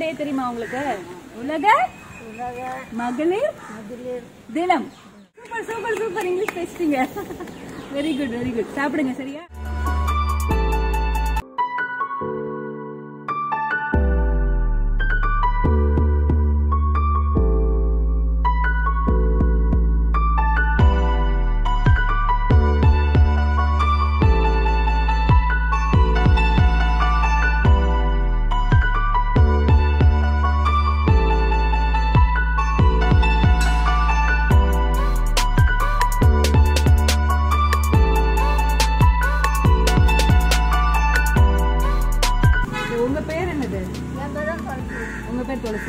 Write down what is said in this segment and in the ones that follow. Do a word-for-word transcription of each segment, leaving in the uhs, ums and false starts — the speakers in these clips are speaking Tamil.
டே தெரியுமா உங்களுக்கு? உலக மகளிர் தினம். சூப்பர் சூப்பர் சூப்பர் இங்கிலீஷ் பேசிட்டீங்க. Very good very good. சாப்பிடுங்க சரியா? உங்க பேர் என்னது? உங்க பேர் துளசி.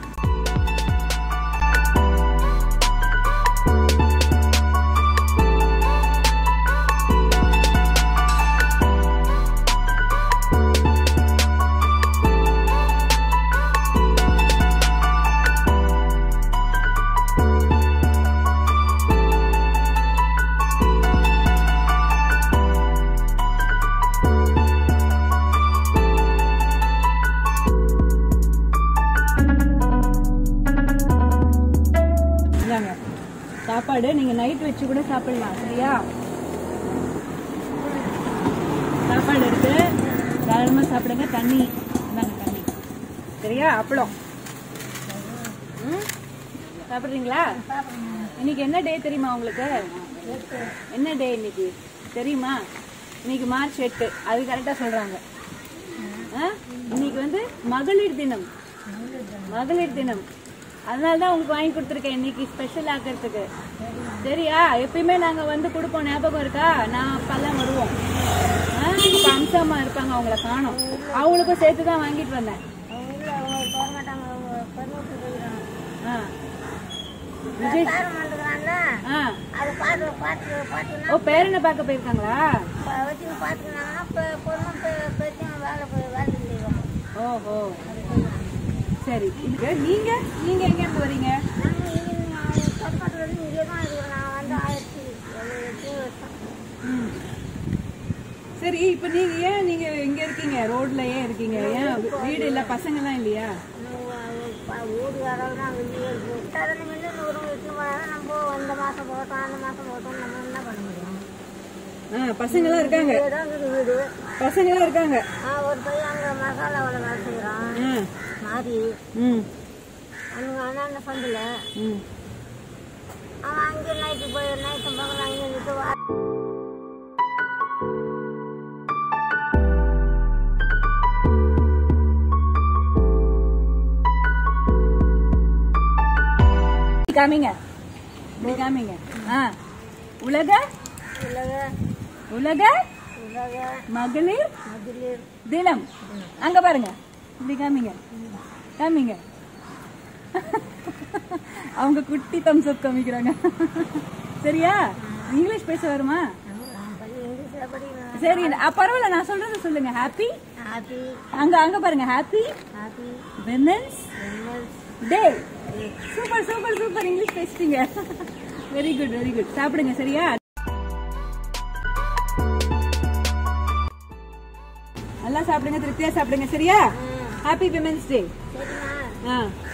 சாப்பாடு நீங்க நைட் வச்சு கூட சாப்பிடலாம் சரியா? சாப்பாடு எடுத்து தாராளமா சாப்பிடுங்க. தண்ணி இந்தாங்க தண்ணி சரியா? அப்பளம் சாப்பிடுறீங்களா? இன்னைக்கு என்ன டே தெரியுமா உங்களுக்கு? என்ன டே இன்னைக்கு தெரியுமா? இன்னைக்கு மார்ச் எட்டு. அது கரெக்டா சொல்றாங்க. இன்னைக்கு வந்து மகளிர் தினம். மகளிர் தினம். அதனாலதான் உங்களுக்கு வாங்கி கொடுத்துருக்கேன் இன்னைக்கு ஸ்பெஷல் ஆக்கிறதுக்கு சரியா? எப்பயுமே நாங்க வந்து கொடுப்போம், ஞாபகம் இருக்கா? நான் அப்பெல்லாம் வருவோம். இப்ப அம்சமா இருப்பாங்க, அவங்கள காணோம். அவங்களுக்கும் சேர்த்துதான் வாங்கிட்டு வந்தேன். ஓ பேரனை பார்க்க போயிருக்காங்களா? ஓஹோ சரி. இதுக்கு நீங்க நீங்க எங்க இருந்து வரீங்க? சரி இப்ப நீங்க ஏன் நீங்க இங்க இருக்கீங்க? ரோட்ல ஏன் இருக்கீங்க? ஏன் வீடு இல்ல, பசங்க எல்லாம் இல்லையா? பசங்க எல்லாம் இருக்காங்க. பசங்க எல்லாம் இருக்காங்க. ஒரு பையன் அங்க மசாலாவோட வேலை செய்யறான் மாறி. அங்க அண்ணா சொந்தல அவன் அங்கே நைட்டு போய் நைட்டு பகல் அங்கே இருந்துட்டு வா. காமிங்க காமிங்க. உலக உலக மகளிர் தினம். அங்க பாருங்க, இப்படி காமிங்க காமிங்க. அவங்க குட்டி தம்ஸ் அப் காமிக்கிறாங்க சரியா? இங்கிலீஷ் பேச வருமா? சரி பரவாயில்ல, நான் சொல்றது சொல்லுங்க. ஹாப்பி அங்க அங்க பாருங்க. Happy women's day. Super super super English பேசிட்டீங்க. Very good very good. சாப்பிடுங்க சரியா? நல்லா சாப்பிடுங்க, திருப்தியா சாப்பிடுங்க சரியா? ஹாப்பி விமென்ஸ் டே.